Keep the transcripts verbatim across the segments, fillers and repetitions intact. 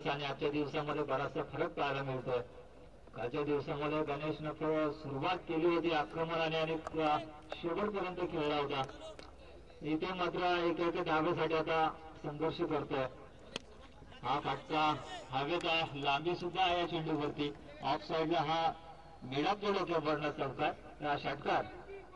आणि आजच्या दिवसामध्ये बराचसा फरक पाहायला मिळतोय. कालच्या दिवसामध्ये गणेशनं सुरुवात केली होती आक्रमणाने आणि शेवटपर्यंत खेळला होता. इथे मात्र एक एक धावेसाठी आता संघर्ष करतोय. हा फटका हवेत आहे, लांबी सुद्धा आहे या चेंडूवरती. ऑफ साईडला हा मिडाप डोक्यावरनं चौकार षटकार.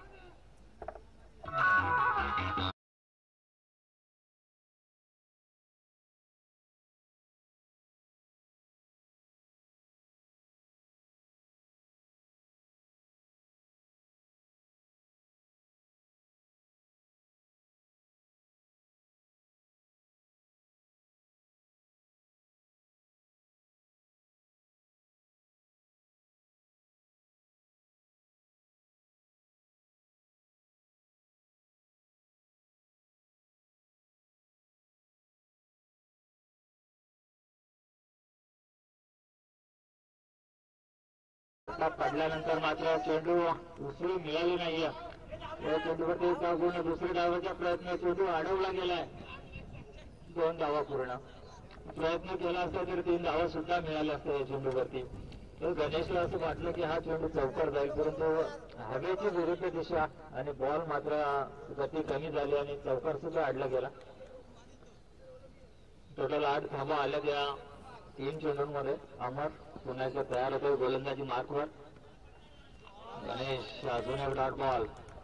पडल्यानंतर मात्र चेंडू उचलू मिळाली नाहीये. या चेंडूवरती गुण दुसऱ्या डावाचा प्रयत्न, चेंडू अडवला गेलाय. दोन धावा पूर्ण. प्रयत्न केला असता तर तीन धावा सुद्धा मिळाल्या असत्या या चेंडूवरती. तर गणेशला असं वाटलं की हा चेंडू चौकार जाईल, परंतु हवेची विरुद्ध दिशा आणि बॉल मात्र गती कमी झाली आणि चौकार सुद्धा अडला गेला. टोटल आठ धावा आल्या त्या तीन चेंडूंमध्ये. अमर पुन्हा एकदा तयार होतो गोलंदाजी मार्कवर. गणेश अजून एक डॉट बॉल.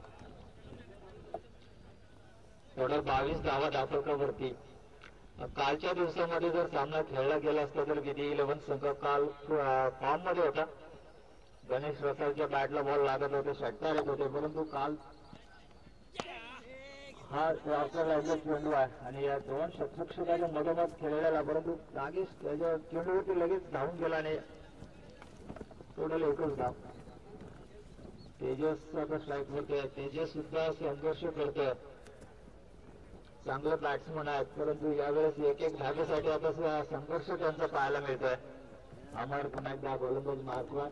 टोटल बावीस धावा दाखवतावरती. कालच्या दिवसामध्ये जर सामना खेळला गेला असता तर किती इलेव्हन संघ काल फॉर्म मध्ये होता. गणेश रसालच्या बॅटला बॉल लागत होते, षटकार येत होते, परंतु काल हा लाईनचा चेंडू आहे आणि या दोन शतरक्षकाच्या मधोमध खेळलेला, परंतु नागेश त्याच्या चेंडूवरती लगेच धावून गेला आणि टोटल एकच धाव. तेजस आता स्ट्राईक वरती आहे. तेजस सुद्धा संघर्ष करतोय. चांगले बॅट्समन आहेत, परंतु यावेळेस एक एक धावेसाठी आता संघर्ष त्यांचा पाहायला मिळतोय. अमर पुन्हा एकदा गोलंदाज मार्कवर.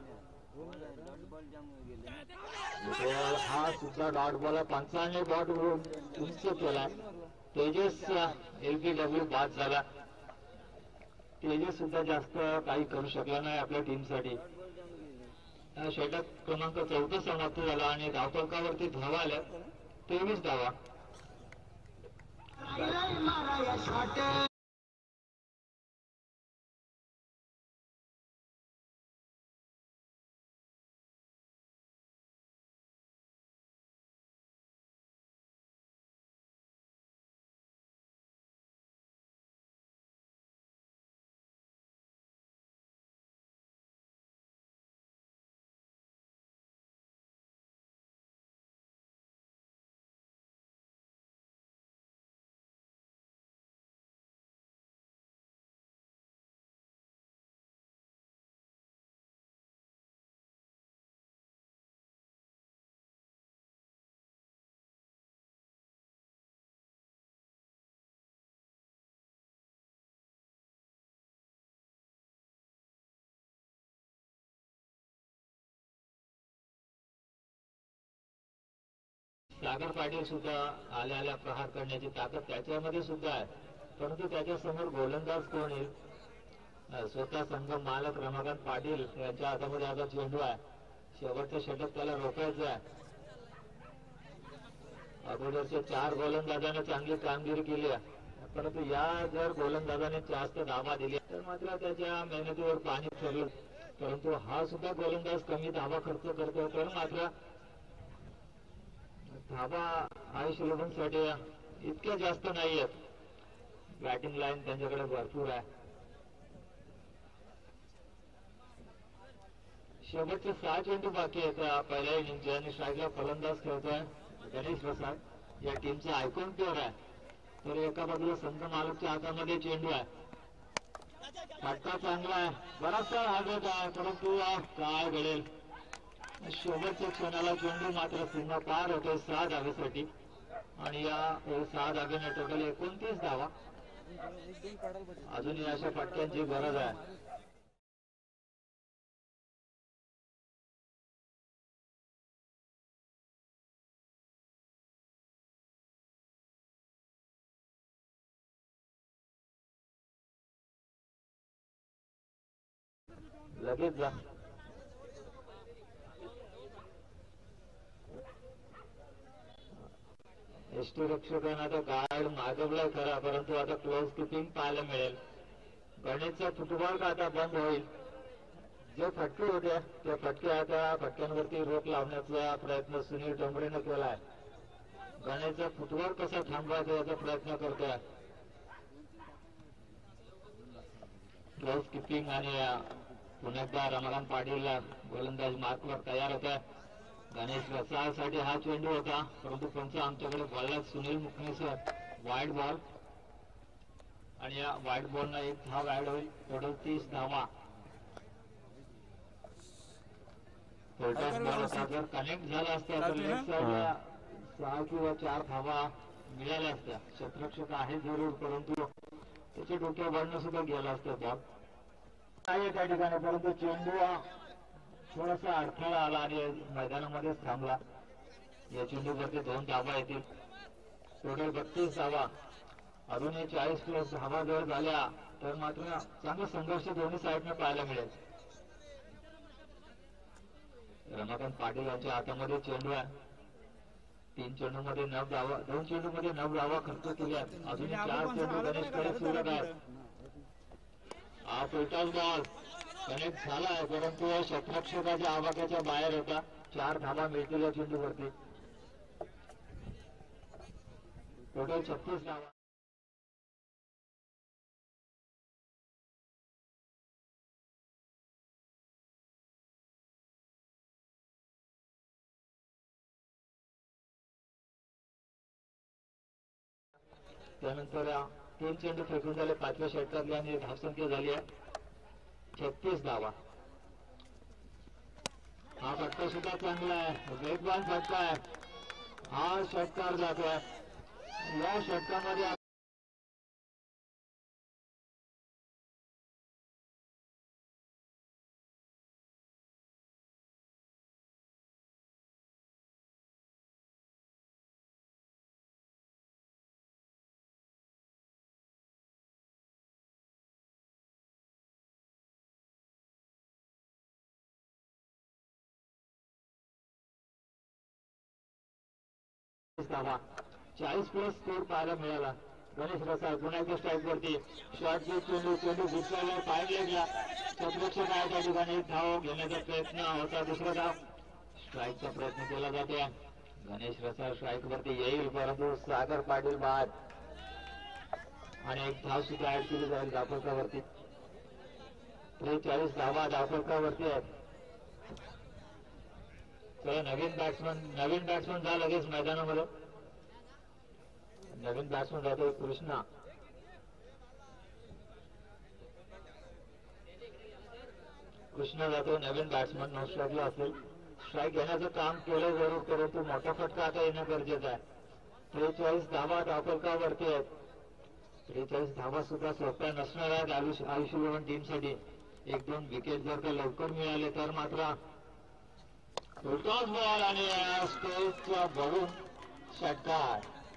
हा सुद्धा डॉट बॉल आहे. पंचाने बॉट उंच केला. तेजस एलबीडब्ल्यू बाद झाला. तेजस सुद्धा जास्त काही करू शकला नाही आपल्या टीमसाठी. षटक क्रमांक चौथा समाप्त झाला आणि धावफलकावरती धावा आल्या तेवीस धावा. सागर पाटील सुद्धा आल्या आल्या प्रहार करण्याची ताकद त्याच्यामध्ये सुद्धा आहे, परंतु त्याच्या समोर गोलंदाज कोण येईल? स्वतः संघ मालक रमाकांत पाटील यांच्या हातामध्ये आता चेंडू आहे. शेवटचं षटक त्याला रोखायचं आहे. अगोदरच्या चार गोलंदाजाने चांगली कामगिरी केली आहे, परंतु या जर गोलंदाजाने जास्त धावा दिली तर मात्र त्याच्या मेहनतीवर पाणी फिरलं. परंतु हा सुद्धा गोलंदाज कमी धावा खर्च करतो, तर मात्र धावा आयुष इलेव्हनसाठी इतक्या जास्त नाही आहेत. बॅटिंग लाईन त्यांच्याकडे भरपूर आहे. शेवटचे सहा चेंडू बाकी आहेत पहिल्या इनिंगचे आणि स्ट्राईकला फलंदाज खेळतोय गणेश प्रसाद. या टीमचा आयकॉन प्लेअर आहे. तर एका बाजूला संघ मालकच्या हातामध्ये चेंडू आहे. फटका चांगला आहे, बराचसा आघात आहे, परंतु काय घडेल? शेवटच्या क्षणाला चेंडू मात्र सीमा पार होतोय सहा धावेसाठी आणि या सहा धावेने टोटल एकोणतीस धावा. अजूनही अशा फटक्यांची गरज आहे. लगेच जा. एसटी रक्षकांना आता गार्ड मागवलाय खरा, परंतु आता क्लोज किपिंग पाहायला मिळेल. गणेशचा फुटबॉल आता बंद होईल. जे फटके होते त्या फटके आता फटक्यांवरती रोख लावण्याचा प्रयत्न सुनील डोंगरेनं केलाय. गणेशचा फुटबॉल कसा थांबवायचा याचा प्रयत्न करतोय. क्लोज किपिंग आणि पुन्हा एकदा रमाकांत पाटील गोलंदाज मार्कवर तयार होता. गणेश रसाळसाठी हा चेंडू होता, परंतु पंच आमच्याकडे बोलला Sunil Mukhne sir wide ball, आणि या वाईट बॉलना एक धाव ऍड होईल. टोटल तीस धावा. बॉल जर कनेक्ट झाला असता तर लेफ्ट साईडला सहा किंवा चार धावा मिळाल्या असत्या. क्षेत्ररक्षक आहे जरूर, परंतु त्याच्या डोक्यावर बळणं सुद्धा गेला असतं बॉल आहे त्या ठिकाणी, परंतु चेंडू थोडासा अडथळा आला आणि मैदानामध्येच थांबला. या चेंडूवरती दोन धावा येतील. टोटल बत्तीस धावा. अजूनही चाळीस प्लस धावा जर झाल्या तर मात्र चांगला संघर्ष दोन्ही साईडने पाहायला मिळेल. रमाकांत पाटील यांच्या हातामध्ये चेंडू आहे. तीन चेंडू मध्ये नऊ धावा, दोन चेंडू मध्ये नऊ धावा खर्च केल्या. अजूनही चार चेंडू गणेशकडे सुरू आहेत. हा फुलटॉस बॉल कनेक्ट झालाय, परंतु क्षेत्ररक्षकाच्या आवाक्याच्या बाहेर होता. चार धावा मिळतील या चेंडूवरती. टोटल छत्तीस धावा. त्यानंतर तीन चेंडू फेकून झाले पाचव्या षटकातले आणि धावसंख्या झाली आहे छत्तीस धावा. हा फटका सुद्धा चांगला आहे, वेगवान फटका आहे. हा षटकार जातोय. या षटकामध्ये धावा, चाळीस प्लस स्कोर पाहायला मिळाला. गणेश रसाळ पुन्हा एकदा स्ट्राईक वरती शॉर्ट चेंडू चेंडू घुसला पाय लागला. क्षेत्ररक्षक आहे त्या ठिकाणी धाव घेण्याचा प्रयत्न होता. दुसरा धाव स्ट्राईकचा प्रयत्न केला जातोय. गणेश रसाळ स्ट्राईक वरती येईल, परंतु सागर पाटील बाद आणि एक धाव सुद्धा ऍड केली जाईल दापोरकावरती. त्रेचाळीस धावा दापोरकावरती आहेत. चला नवीन बॅट्समन नवीन बॅट्समन जा लगेच मैदानामध्ये. नवीन बॅट्समन जातो कृष्णा. कृष्णा जातो नवीन बॅट्समन. नो स्ट्राईकला असेल. स्ट्राईक घेण्याचं काम केलं जरूर, परंतु मोठा फटका आता येणं गरजेचं आहे. त्रेचाळीस धावा दापोरकावरती आहेत. त्रेचाळीस धावा सुद्धा सोप्या नसणार आहेत आयुष्य आयुष्यभवन टीमसाठी. एक दोन विकेट जर का लवकर मिळाले तर मात्र फुलटॉस बॉल आणि स्टेजच्या भरून षटकार.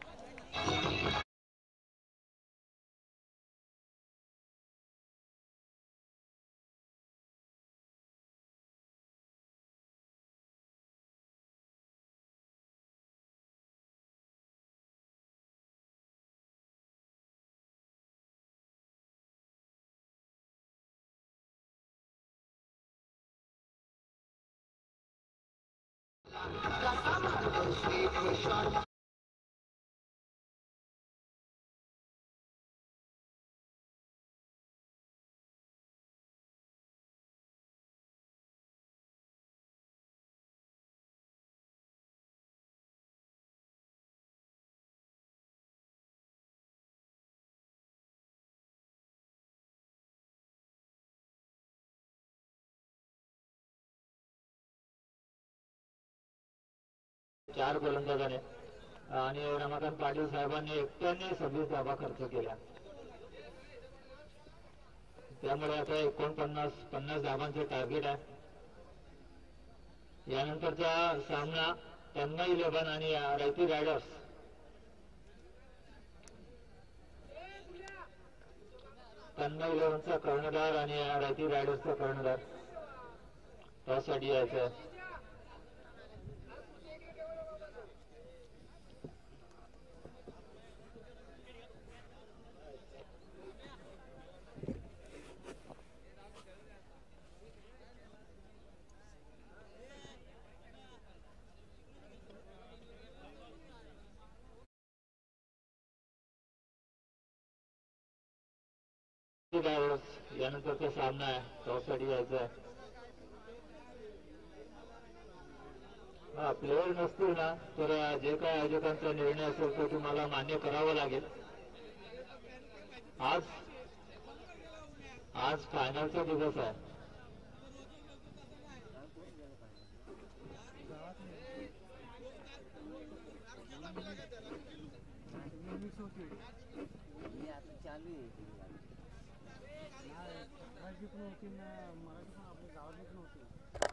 चार गोलंदाजाने आणि रमाकांत पाटील साहेबांनी एकट्याने सव्वीस धावा खर्च केल्या. त्यामुळे आता एकोणपन्नास पन्नास धावांचे टार्गेट आहे. यानंतरचा सामना तन्मय इलेव्हन आणि रयती रायडर्स. तन्मय इलेव्हनचा कर्णधार आणि रायती रायडर्सचा कर्णधार त्यासाठी यायचं आहे. यानंतरचा सामना आहे त्यासाठी यायचा आहे. हा प्लेयर नसतील ना तर जे काय आयोजकांचा निर्णय असेल तो तुम्हाला मान्य करावा लागेल. आज आज फायनलचा दिवस आहे. चालू आहे मराठी पण होती ना मराठी पण आपल्या गावात पण होती.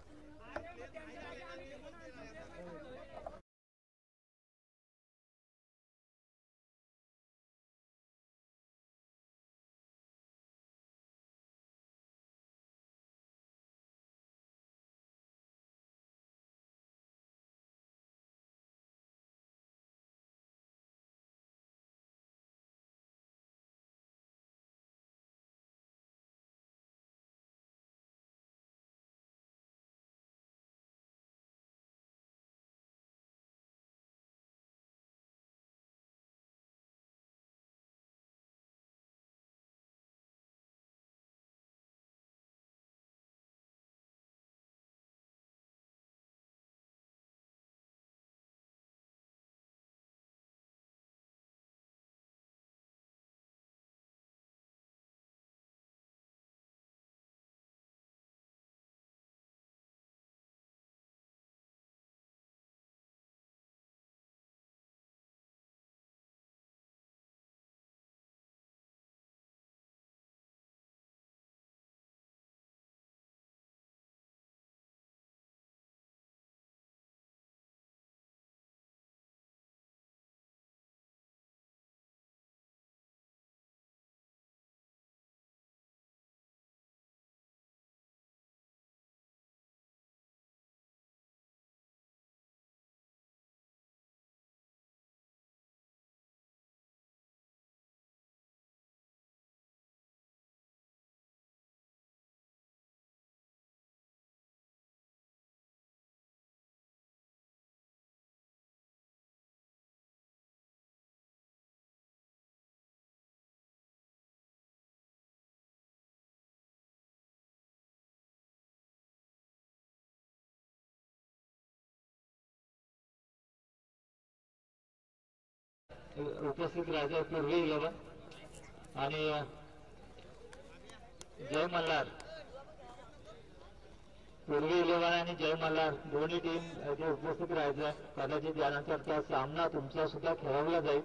उपस्थित राहायचं पूर्वी इलेव्हन आणि जय मल्हार. पूर्वी इलेव्हन आणि जय मल्हार दोन्ही टीम इथे उपस्थित राहायचं. कदाचित यानंतरचा सामना तुमचा सुद्धा खेळवला जाईल.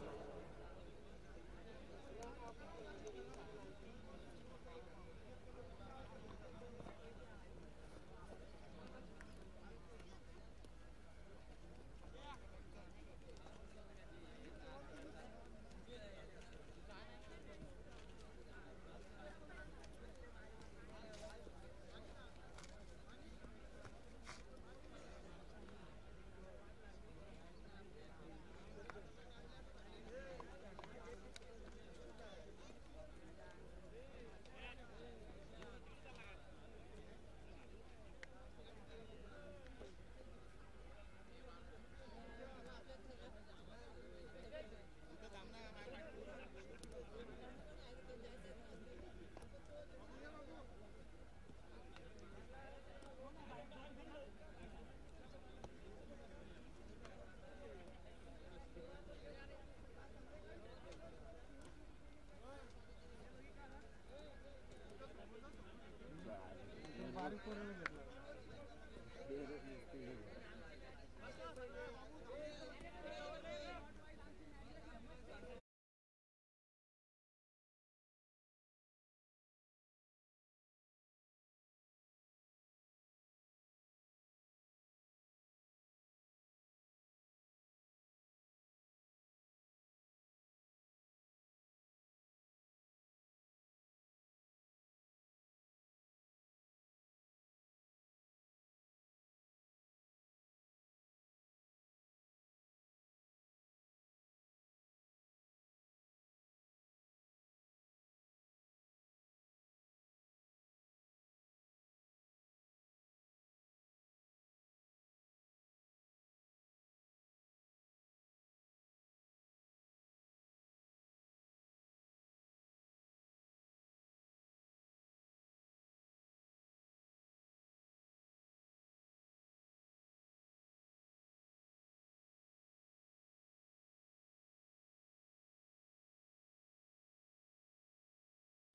बारीक करून घेतलं.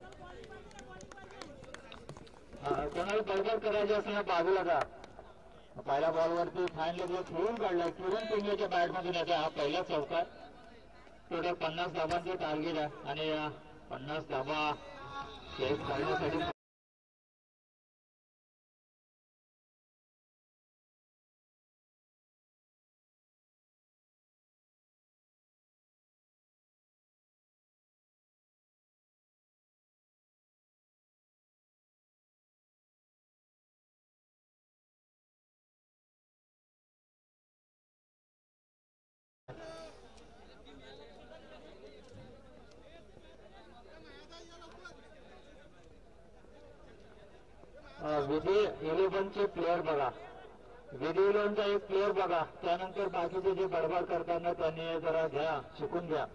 हा, कोणाला बडबड करायची असेल ना बाजूला जा. पहिल्या बॉलवरती फाईन लेगला खेळून काढलाय. किरण पिंगलेच्या बॅट मधून येतो हा पहिला चौकार. टोटल पन्नास धाबांचं टार्गेट आहे आणि या पन्नास धाबा चेस करण्यासाठी विधी इलेव्हनचे प्लेअर बघा. विधी इलेव्हनचा एक प्लेअर बघा. त्यानंतर बाकीचे जे बडबड करताना त्यांनी जरा घ्या, शिकून घ्या.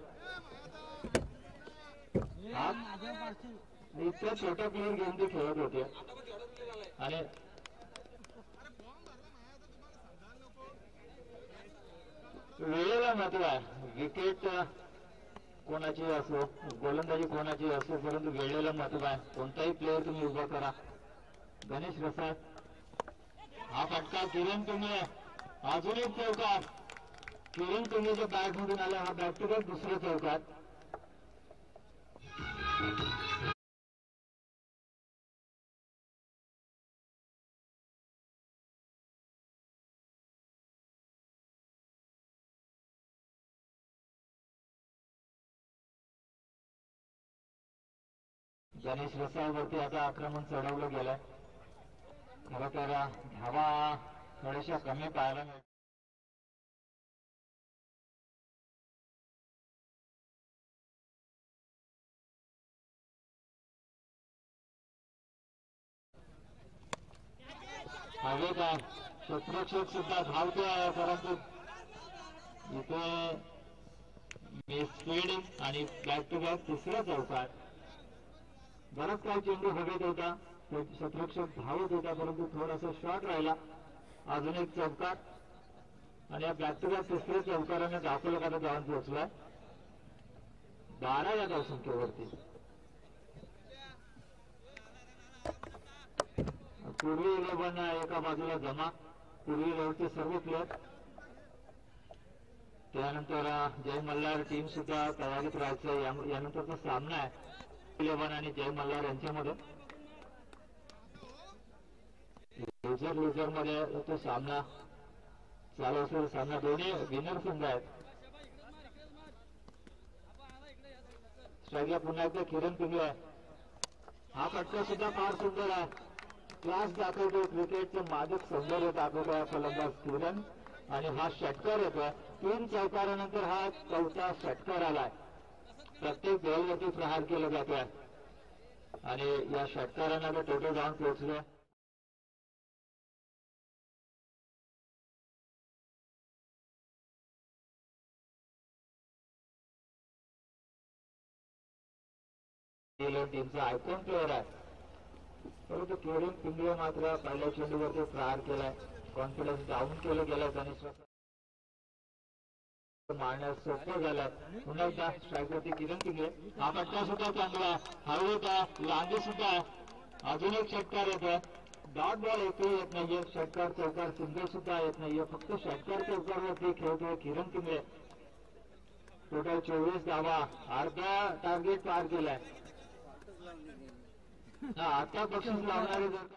इतक्या छोटा प्लेअर घेऊन ते खेळत होते आणि वेळेला महत्व आहे. विकेट कोणाची असो, गोलंदाजी कोणाची असो, परंतु वेळेला महत्व आहे. कोणताही प्लेअर तुम्ही उभा करा. गणेश रसाळ हा फटका किरण पिंगळे. अजून एक चौकार किरण पिंगळेच्या बॅट मधून आला. हा बॅक टू बॅक दुसरा चौकार. गणेश रसाळवरती आता आक्रमण चढवलं गेलंय. खरं तर धावा थोड्याशा कमी पाहायला मिळतात. हवेत आहे. क्षेत्ररक्षक सुद्धा धावते आहे, परंतु इथे मिसफिल्डिंग आणि बॅक टू बॅक तिसरा चौकार. बराच काळ चेंडू हवेत होता. क्षेत्ररक्षक धावत होता, परंतु थोडासा शॉर्ट राहिला. अजून एक चौकार आणि या बॅक टू बॅक तिसऱ्या चौकाराने दाखवलं का जाऊन पोहोचलाय बारा या धावसंख्येवरती. पूर्वी इलेव्हन एका बाजूला जमा. पूर्वी इलेव्हनचे सर्व प्लेअर. त्यानंतर जय मल्हार टीम सुद्धा तयारीत राहायचं. यानंतरचा सामना आहे इलेव्हन आणि जय मल्हार यांच्यामध्ये. लुझर लुझर मध्ये तो सामना चालू असेल. सामना दोन्ही विनर संघ आहेत. स्ट्राईकला पुन्हा एकदा किरण पिंगळे. हा फटका सुद्धा फार सुंदर आहे. क्लास दाखवतो. क्रिकेटचं मादक सौंदर्य दाखवतोय फलंदाज किरण आणि हा षटकार येतोय. तीन चौकारानंतर हा चौथा षटकार आलाय. प्रत्येक बॉलवरती प्रहार केला जातोय आणि या षटकारांना टोटल जाऊन पोहोचले टीमचा आयकॉन प्लेअर आहे. परंतु किरण पिंगळे मात्र पहिल्या चेंडूवरती प्रहार केलाय. कॉन्फिडन्स डाऊन केलं गेलं. गणेश मारण्यास सोपं झालं. पुन्हा एकदा स्ट्राईकवरती किरण पिंगळे. हा फटका सुद्धा चांगला. हवेत आहे. लांबी सुद्धा आहे. अजून एक षटकार येतोय. डॉट बॉल एकही येत नाहीये. षटकार चौकार सिंगल सुद्धा येत नाहीये. फक्त षटकार चौकारवरती खेळतोय किरण पिंगळे. टोटल चोवीस धावा. अर्धा टार्गेट पार केलाय. आता बक्षीस लावणारे जर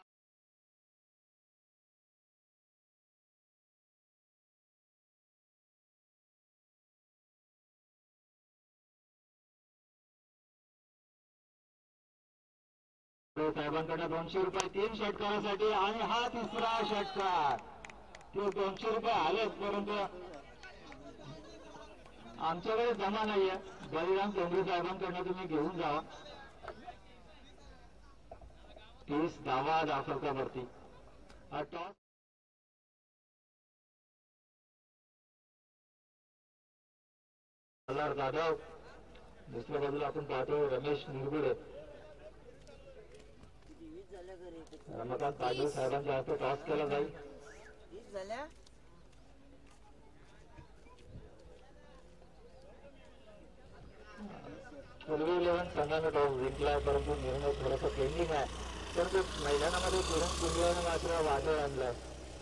साहेबांकडे दोनशे रुपये तीन षटकारासाठी आणि हा तिसरा षटकार. ते दोनशे रुपये आलेच, परंतु आमच्याकडे जमा नाहीये. बळीराम केंद्रे साहेबांकडनं तुम्ही घेऊन जावा. तीस धावा दाखवता वरती. हा टॉस जाधव. दुसऱ्या बाजूला आपण पाहतो रमेश निरगुडे. रमाकांत पाटील साहेबांच्या हस्ते टॉस केला जाईल. पूर्वी इलेव्हन संघानं टॉस जिंकलाय, परंतु निर्णय थोडासा पेंडिंग आहे. परंतु मैदानामध्ये किरण कुंबळेनं मात्र वादळ आणलाय.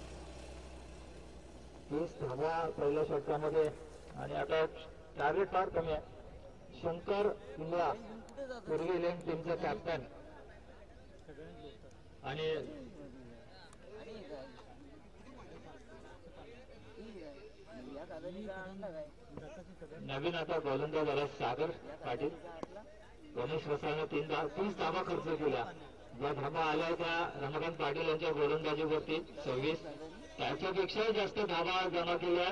तीस धावा पहिल्या षटकामध्ये आणि आता टार्गेट फार कमी आहे. शंकर कुंबळा पूर्वी इलेव्हन टीमचा कॅप्टन आणि नवीन आता गोलंदाज आला सागर पाटील. गणेश वसाने तीन धा तीस धावा खर्च केला. ज्या धावा आल्या त्या रमाकांत पाटील यांच्या गोलंदाजीवरती सव्वीस, त्याच्यापेक्षाही जास्त धावा जमा केल्या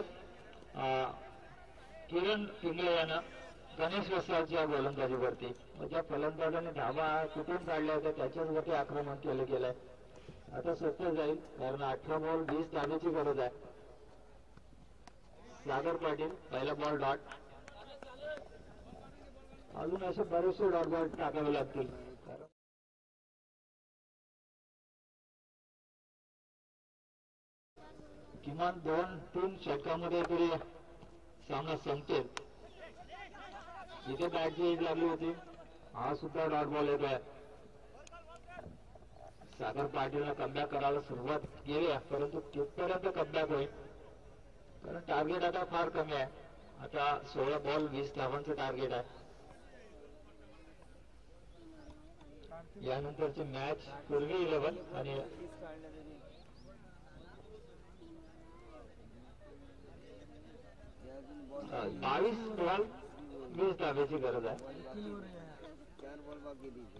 किरण पिंगळे यानं गणेश वसाच्या गोलंदाजीवरती. ज्या फलंदाजाने धावा कुठून काढल्या होत्या त्याच्यावरती आक्रमण केलं गेलंय. आता सोपं जाईल कारण अठरा बॉल वीस धावेची गरज आहे. सागर पाटील पहिला बॉल डॉट. अजून असे बरेचसे डॉट बॉल टाकावे लागतील. किमान दोन तीन षटकामध्ये तरी सामना संपतील. इथे बॅटची एज लागली होती. हा सुद्धा डॉट बॉल येत आहे. सागर पाटीलनं कमबॅक करायला सुरुवात केली आहे, परंतु तिथपर्यंत कमबॅक होईल कारण टार्गेट आता फार कमी आहे. आता सोळा बॉल वीस धावांचं टार्गेट आहे. यानंतरची मॅच पूर्वी इलेव्हन आणि बावीस बॉल वीस धावेची गरज आहे. चार बॉल बाकी दीजिए.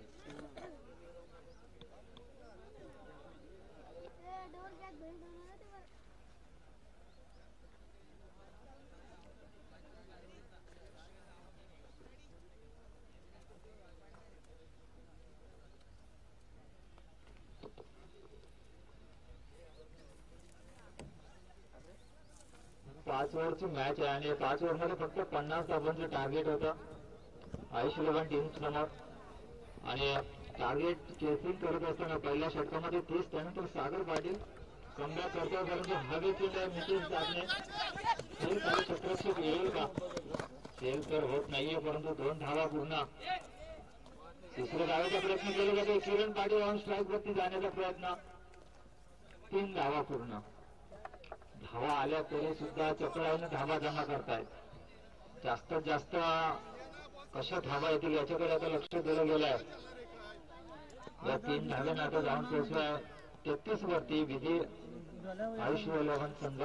पाच ओव्हरची मॅच आहे आणि पाच ओव्हर मध्ये फक्त पन्नास धावांचं टार्गेट होतं आयुष इलेव्हन टीम समोर. आणि टार्गेट चेसिंग करत असताना पहिल्या षटकामध्ये तीस, त्यानंतर सागर पाटील कमबॅक करतो परंतु हवेची मिटिंग साधणे हे काही क्षेत्रक्षेप येईल का? सेल तर होत नाहीये परंतु दोन धावा पूर्ण. तिसऱ्या धावाचा प्रयत्न केला जातो. किरण पाटील ऑन स्ट्राईक वरती जाण्याचा प्रयत्न. तीन धावा पूर्ण. धावा आल्या तरी सुद्धा चपळाईने धावा जमा करतायत. जास्तीत जास्त कशा धावा येतील याच्याकडे आता लक्ष दिलं गेलं आहे. या तीन धाव्यानं आता जाऊन पोहोचलाय तेहतीस वरती विधी आयुष इलेव्हन संघ.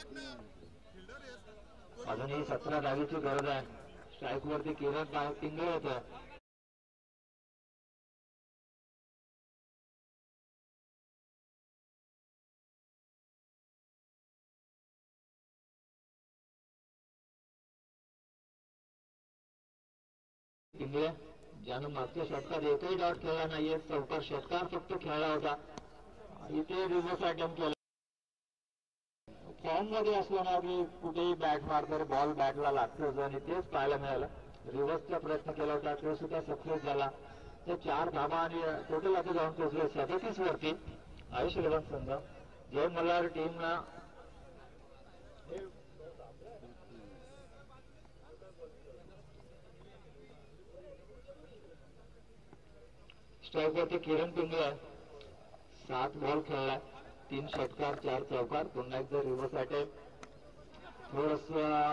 अजूनही सतरा धावेची गरज आहे. स्ट्राईक वरती किरण पिंगळे येतोय. पिंगळे ज्यानं मागच्या षटकात एकही डॉट खेळला नाहीये, चौकार षटकार फक्त खेळला होता. इथे रिव्हर्स अटेम्प्ट केला. फॉर्म मध्ये असल्यानं की कुठेही बॅट मारतर बॉल बॅटला लागतोच आणि तेच पाहायला मिळालं. रिव्हर्सचा प्रयत्न केला होता तो सुद्धा सक्सेस झाला. ते चार धावा आणि टोटल आता जाऊन पोहोचले सदतीस वरती आयुष इलेव्हन संघ. जय मल्हार टीमना स्ट्राईक वरती किरण पिंगळे सात बॉल खेळलाय. तीन षटकार चार चौकार. पुन्हा एकदा रिव्हर्स अटॅक. थोडस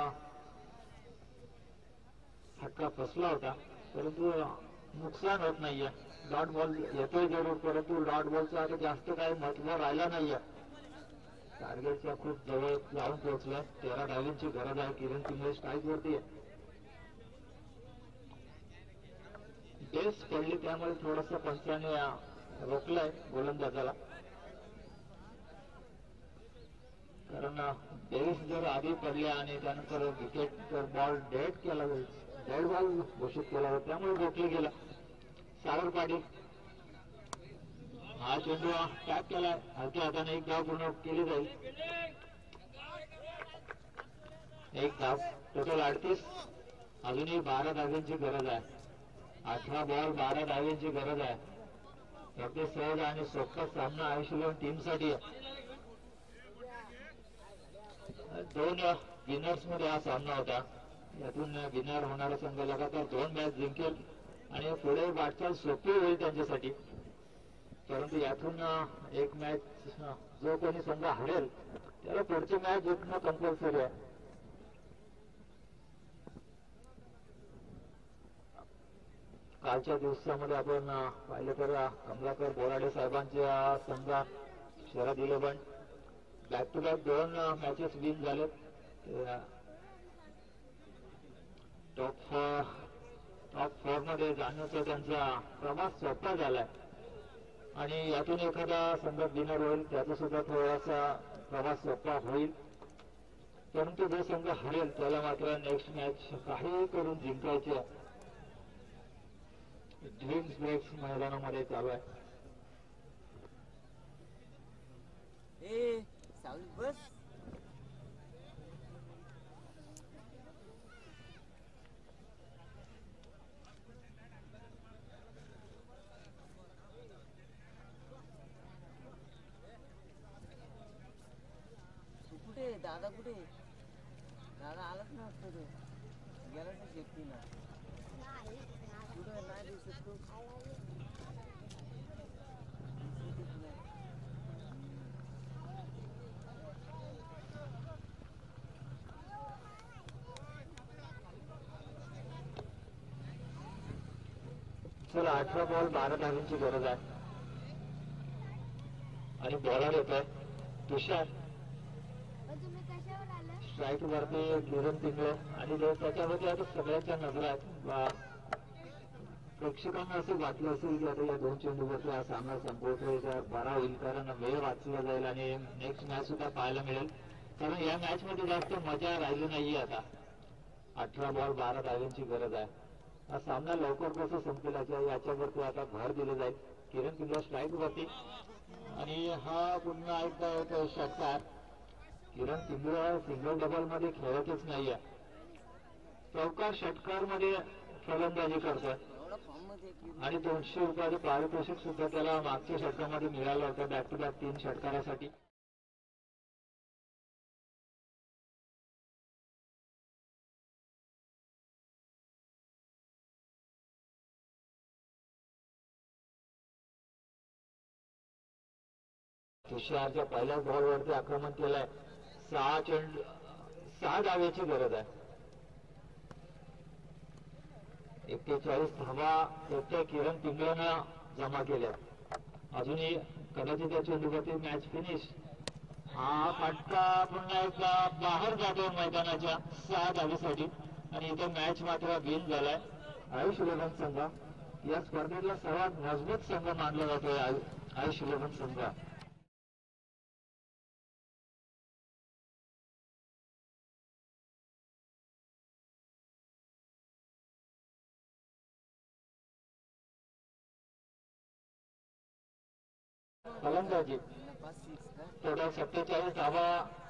फटका फसला होता परंतु नुकसान होत नाहीये. डॉट बॉल येतोय जरूर परंतु डॉट बॉलचा आता जास्त काही महत्व राहिला नाहीये. टार्गेटच्या खूप जवळ जाऊन पोहोचलाय. तेरा धावांची गरज आहे. किरण पिंगळे स्ट्राईक वरती आहे. बेस पडली त्यामुळे थोडस पंचाने रोखलंय गोलंदाजाला कारण बेस जर आधी पडले आणि त्यानंतर विकेट जर बॉल डेड केला डेड बॉल घोषित केला त्यामुळे रोखले गेला. सागर पाटील हा चेंडू टॅप केलाय. हलक्या हाताने एक धाव पूर्ण केली जाईल. एक धाव टोटल अडतीस. अजूनही बारा धावांची गरज आहे. अठरा बॉल बारा धावांची गरज आहे. अगदी सहज आणि सोपा सामना आयुष इलेव्हन टीम साठी. दोन विनर्स मध्ये हा सामना होता. यातून विनर होणारा संघ लगातार दोन मॅच जिंकेल आणि पुढे वाटचाल सोपी होईल त्यांच्यासाठी. परंतु यातून एक मॅच जो कोणी संघ हरेल त्याला पुढची मॅच जिंकणं कंपल्सरी आहे. कालच्या दिवसामध्ये आपण पाहिलं तर कमलाकर बोराडे साहेबांच्या संघात Sharad eleven back to back दोन मॅचेस विन झालेत. टॉप फोर टॉप फोर मध्ये जाण्याचा त्यांचा प्रवास सोपा झालाय आणि यातून एखादा संघ विनर होईल त्याचा सुद्धा थोडासा प्रवास सोपा होईल. परंतु जो संघ हरेल त्याला मात्र नेक्स्ट मॅच काही करून जिंकायची आहे. ड्रीम्स ब्रेक्स मैदानामध्ये चालू आहे. ए सावली बस तू कुठे दादा कुठे दादा आलाच ना वाटतं तो गेला तर शेती ना कुठं नाही दिसत तू चला अठरा बॉल बारा धावांची गरज आहे आणि बॉलर येत आहे तुषार. स्ट्राईक वरती किरण पिंगळे आणि त्याच्यावरती आता सगळ्यांच्या नजर आहेत. प्रेक्षकांना असं वाटलं असेल की आता या दोन चेंडूवरती हा सामना संपवतोय बरा होईल कारण वेळ वाचला जाईल आणि नेक्स्ट मॅच सुद्धा पाहायला मिळेल. कारण या मॅच मध्ये जास्त मजा राहिली नाहीये. आता अठरा बॉल बारा धावांची गरज आहे. हा सामना लवकर कसं संपेल याच्यावरती आता भर दिलं जाईल. किरण पिंगळे स्ट्राईक वरती आणि हा पुन्हा एकदा एक षटकार. किरण पिंगळे सिंगल डबल मध्ये खेळतच नाहीये. चौकार षटकार मध्ये फलंदाजी करतोय आणि दोनशे रुपयाचं पारितोषिक सुद्धा त्याला मागच्या षटकामध्ये मिळालं होतं बॅक टू बॅक तीन षटकारासाठी. तुषारच्या पहिल्याच बॉलवरती आक्रमण केलंय. सहा चेंडू सहा धावेची गरज आहे. एक्केचाळीस धावा एकट्या किरण पिंगळेनं जमा केल्या. अजूनही कदाचित या चेंडूवरती मॅच फिनिश. हा फटका पुन्हा एकदा बाहेर जातो मैदानाच्या सहा धावेसाठी आणि इथं मॅच मात्र विन झालाय. आयुष इलेव्हन संघ या स्पर्धेतला सर्वात मजबूत संघ मानला जातोय आयुष इलेव्हन संघ. फलंदाजी टोटल सत्तेचाळीस धावा